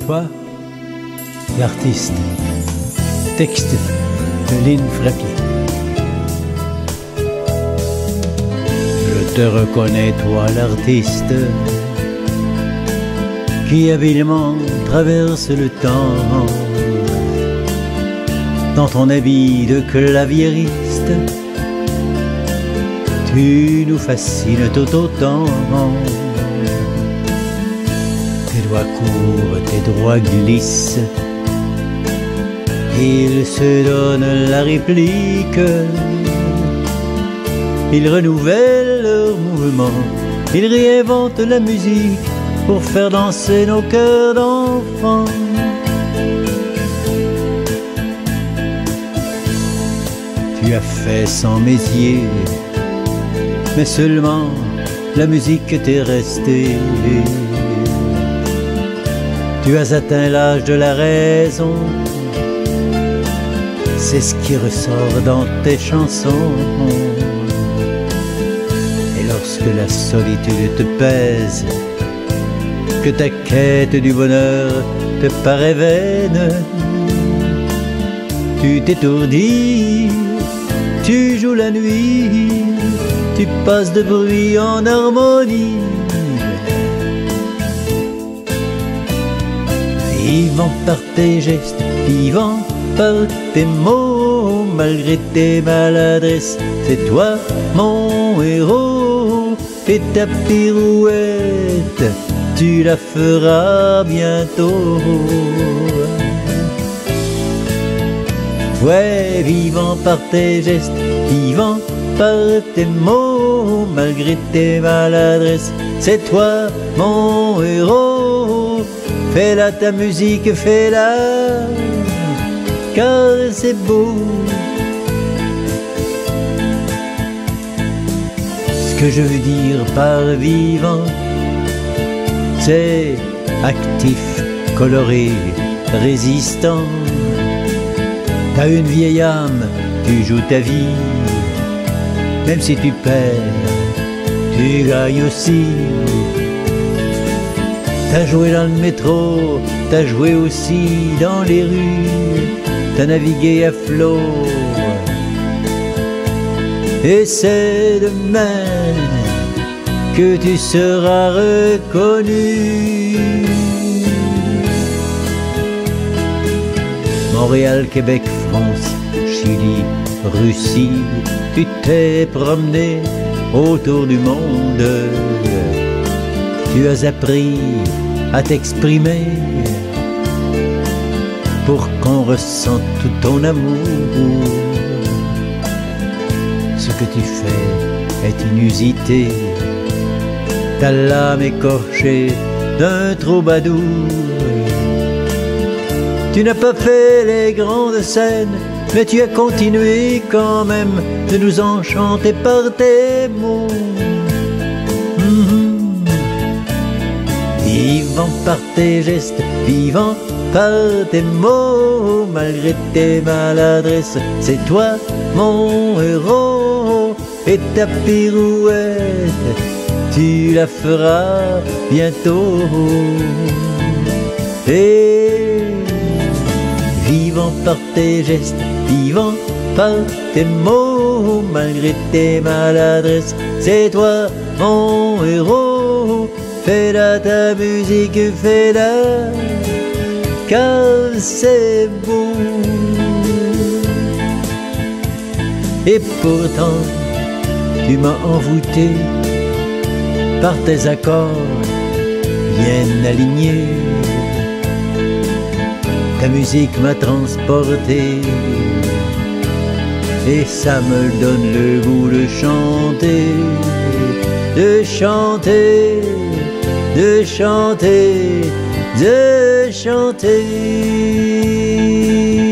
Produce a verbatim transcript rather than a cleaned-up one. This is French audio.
Toi, l'artiste, texte de Lynn Frappier. Je te reconnais, toi, l'artiste, qui habilement traverse le temps dans ton habit de claviériste. Tu nous fascines tout autant. Tes doigts courent, tes doigts glissent, ils se donnent la réplique. Ils renouvellent leurs mouvements, ils réinventent la musique pour faire danser nos cœurs d'enfants. Tu as fait sans mésier, mais seulement la musique t'est restée. Tu as atteint l'âge de la raison, c'est ce qui ressort dans tes chansons. Et lorsque la solitude te pèse, que ta quête du bonheur te paraît vaine, tu t'étourdis, tu joues la nuit, tu passes de bruit en harmonie. Vivant par tes gestes, vivant par tes mots, malgré tes maladresses, c'est toi mon héros. Et ta pirouette, tu la feras bientôt. Ouais, vivant par tes gestes, vivant par tes mots, malgré tes maladresses, c'est toi mon héros. Fais-la ta musique, fais-la, car c'est beau. Ce que je veux dire par vivant, c'est actif, coloré, résistant. T'as une vieille âme, tu joues ta vie. Même si tu perds, tu gagnes aussi. T'as joué dans le métro, t'as joué aussi dans les rues, t'as navigué à flot, et c'est demain que tu seras reconnu. Montréal, Québec, France, Chili, Russie, tu t'es promené autour du monde. Tu as appris à t'exprimer pour qu'on ressente tout ton amour. Ce que tu fais est inusité, ta l'âme écorchée d'un troubadour. Tu n'as pas fait les grandes scènes, mais tu as continué quand même de nous enchanter par tes mots. Vivant par tes gestes, vivant par tes mots, malgré tes maladresses, c'est toi mon héros. Et ta pirouette, tu la feras bientôt. Et vivant par tes gestes, vivant par tes mots, malgré tes maladresses, c'est toi mon héros. Fais-la ta musique, fais-la, car c'est beau. Et pourtant, tu m'as envoûté par tes accords bien alignés. Ta musique m'a transporté, et ça me donne le goût de chanter, de chanter, de chanter, de chanter.